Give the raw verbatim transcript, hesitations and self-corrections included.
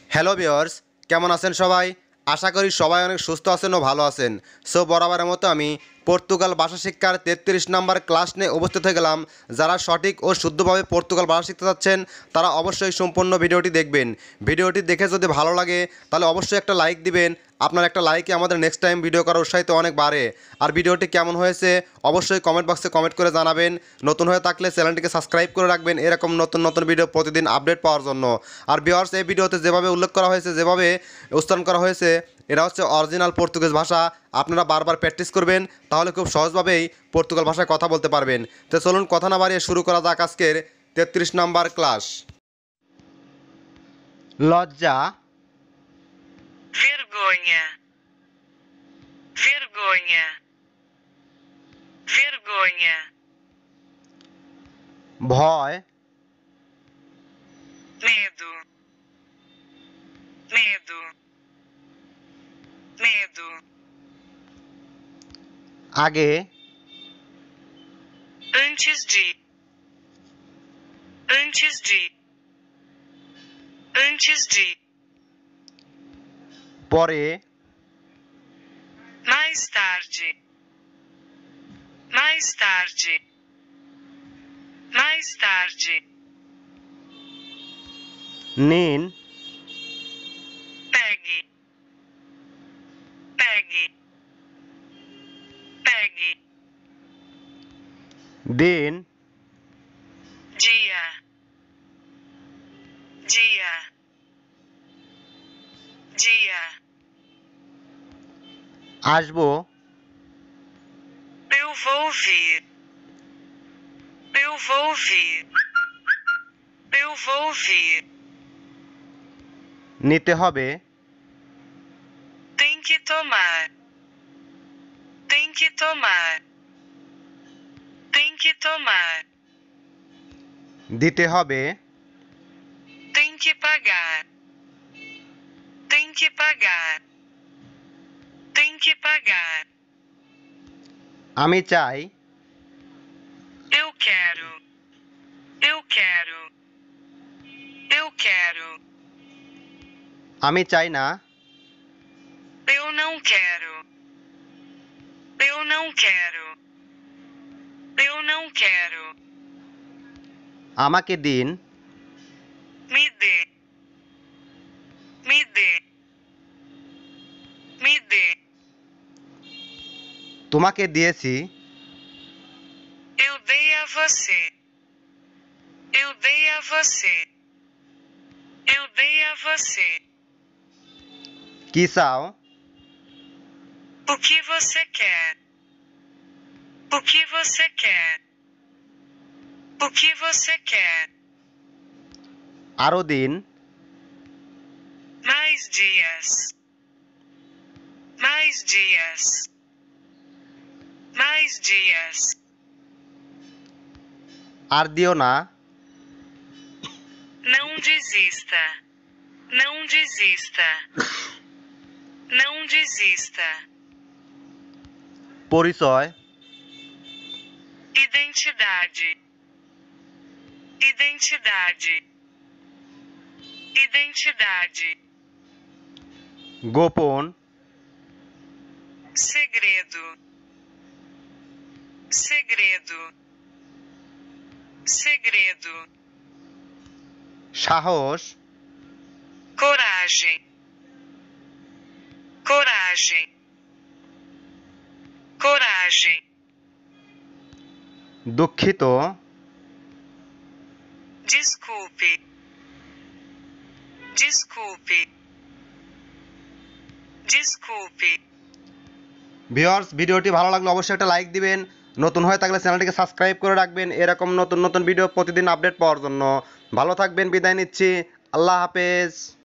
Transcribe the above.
Hello viewers, কেমন আছেন সবাই? আশা করি সবাই অনেক সুস্থ আছেন ও ভালো আছেন। সো বরাবরের মতো আমি পর্তুগাল ভাষা শিক্ষার তেত্রিশ নম্বর ক্লাস নিয়ে উপস্থিত হয়ে গেলাম। যারা সঠিক ও শুদ্ধভাবে পর্তুগাল ভাষা শিখতে চাচ্ছেন তারা অবশ্যই সম্পূর্ণ ভিডিওটি দেখবেন। ভিডিওটি দেখে যদি ভালো লাগে তাহলে অবশ্যই একটা লাইক দিবেন। আপনার একটা লাইকে আমাদের নেক্সট টাইম ভিডিও করার উৎসাহিত অনেক বাড়ে। আর ভিডিওটি কেমন হয়েছে অবশ্যই কমেন্ট বক্সে কমেন্ট করে জানাবেন। নতুন হয়ে থাকলে চ্যানেলটিকে সাবস্ক্রাইব করে রাখবেন এরকম নতুন নতুন ভিডিও প্রতিদিন আপডেট পাওয়ার জন্য। আর ভিউয়ার্স, এই ভিডিওতে যেভাবে উল্লেখ করা হয়েছে, যেভাবে উচ্চারণ করা হয়েছে, এটা হচ্ছে অরিজিনাল পর্তুগিজ ভাষা। আপনারা বারবার প্র্যাকটিস করবেন, তাহলে খুব সহজভাবেই পর্তুগাল ভাষায় কথা বলতে পারবেন। তো চলুন কথা না বাড়িয়ে শুরু করা যাক আজকের তেত্রিশ নাম্বার ক্লাস। লজ্জা, vergonha, vergonha, vergonha, ভয়, medo, medo, medo, আগে, antes de, antes de, antes de, পরে, mais tarde, mais tarde, mais tarde, নিন, pegue, pegue, pegue, দিন, dia, dia, dia, আসবো, eu vou vir, eu vou vir, eu vou vir, নিতে হবে, tem que tomar, tem que tomar, tem que tomar, দিতে হবে, tem que pagar, tem que pagar, tem que pagar, আমি চাই, eu quero, eu quero, eu quero, আমি চাই না, eu não quero, eu não quero, eu não quero, আমাকে দিন, me dê, me dê, me dê, তোমাকে দিয়েছি, eu dei a você, eu dei a você, eu dei a você, কি চাও, o que você quer, o que você quer, o que você quer, আরো দিন, mais dias, mais dias, mais dias, আর দিও না, não desista, não desista, não desista, পরিচয়, identidade, identidade, identidade, গোপন, segredo, segredo, segredo, সাহস, coragem, coragem, coragem, দুঃখিত, desculpe, desculpe, desculpe, viewers, ভিডিওটি ভালো লাগলে অবশ্যই একটা লাইক দিবেন। নতুন হয়ে থাকলে চ্যানেলটিকে সাবস্ক্রাইব করে রাখবেন এরকম নতুন নতুন ভিডিও প্রতিদিন আপডেট পাওয়ার জন্য। ভালো থাকবেন, বিদায় নিচ্ছি। আল্লাহ হাফেজ।